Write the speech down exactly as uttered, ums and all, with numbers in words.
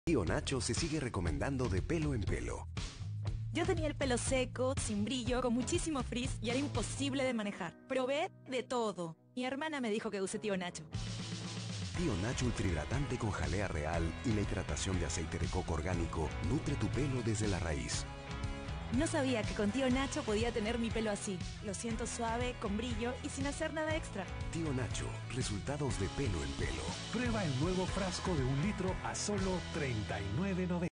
Tío Nacho se sigue recomendando de pelo en pelo. Yo tenía el pelo seco, sin brillo, con muchísimo frizz y era imposible de manejar. Probé de todo. Mi hermana me dijo que use Tío Nacho. Tío Nacho ultrahidratante con jalea real y la hidratación de aceite de coco orgánico nutre tu pelo desde la raíz. No sabía que con Tío Nacho podía tener mi pelo así. Lo siento suave, con brillo y sin hacer nada extra. Tío Nacho, resultados de pelo en pelo. Prueba el nuevo frasco de un litro a solo treinta y nueve noventa.